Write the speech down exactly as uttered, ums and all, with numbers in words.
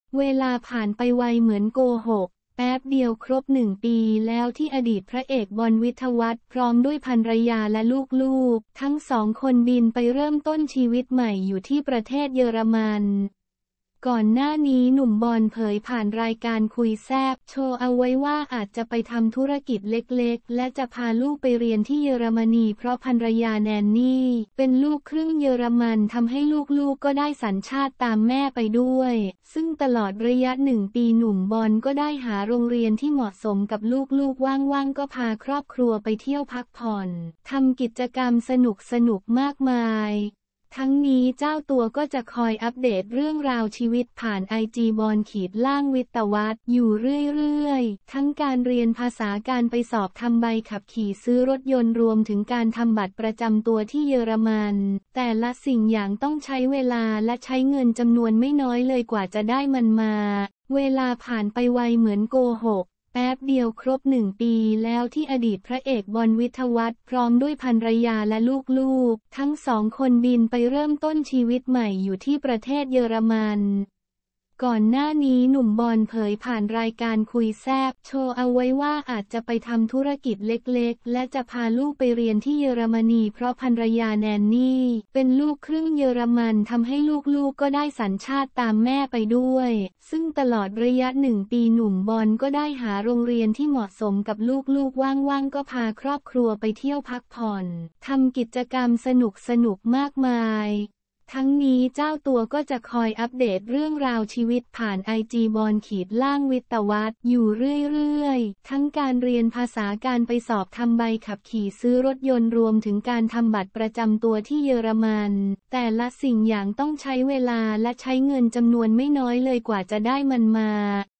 เวลาผ่านไปไวเหมือนโกหกแป๊บเดียวครบหนึ่งปีแล้วที่อดีตพระเอกบอลวิทยวัฒน์พร้อมด้วยภรรยาและลูกๆทั้งสองคนบินไปเริ่มต้นชีวิตใหม่อยู่ที่ประเทศเยอรมันก่อนหน้านี้หนุ่มบอลเผยผ่านรายการคุยแซบโชว์เอาไว้ว่าอาจจะไปทำธุรกิจเล็กๆและจะพาลูกไปเรียนที่เยอรมนีเพราะภรรยาแนนนี่เป็นลูกครึ่งเยอรมันทำให้ลูกๆก็ได้สัญชาติตามแม่ไปด้วยซึ่งตลอดระยะหนึ่งปีหนุ่มบอลก็ได้หาโรงเรียนที่เหมาะสมกับลูกๆว่างๆก็พาครอบครัวไปเที่ยวพักผ่อนทำกิจกรรมสนุกๆมากมายทั้งนี้เจ้าตัวก็จะคอยอัปเดตเรื่องราวชีวิตผ่านไอจีบอลขีดล่างวิทยวัฒน์อยู่เรื่อยๆทั้งการเรียนภาษาการไปสอบทำใบขับขี่ซื้อรถยนต์รวมถึงการทำบัตรประจำตัวที่เยอรมันแต่ละสิ่งอย่างต้องใช้เวลาและใช้เงินจำนวนไม่น้อยเลยกว่าจะได้มันมาเวลาผ่านไปไวเหมือนโกหกแป๊บเดียวครบหนึ่งปีแล้วที่อดีตพระเอกบอลวิทยวัฒน์พร้อมด้วยภรรยาและลูกๆทั้งสองคนบินไปเริ่มต้นชีวิตใหม่อยู่ที่ประเทศเยอรมันก่อนหน้านี้หนุ่มบอลเผยผ่านรายการคุยแซบโชว์เอาไว้ว่าอาจจะไปทำธุรกิจเล็กๆและจะพาลูกไปเรียนที่เยอรมนีเพราะภรรยาแนนนี่เป็นลูกครึ่งเยอรมันทำให้ลูกๆก็ได้สัญชาติตามแม่ไปด้วยซึ่งตลอดระยะหนึ่งปีหนุ่มบอลก็ได้หาโรงเรียนที่เหมาะสมกับลูกๆว่างๆก็พาครอบครัวไปเที่ยวพักผ่อนทำกิจกรรมสนุกๆมากมายทั้งนี้เจ้าตัวก็จะคอยอัปเดตเรื่องราวชีวิตผ่านไอจีบอลขีดล่างวิทยวัฒน์อยู่เรื่อยๆทั้งการเรียนภาษาการไปสอบทำใบขับขี่ซื้อรถยนต์รวมถึงการทำบัตรประจำตัวที่เยอรมันแต่ละสิ่งอย่างต้องใช้เวลาและใช้เงินจำนวนไม่น้อยเลยกว่าจะได้มันมา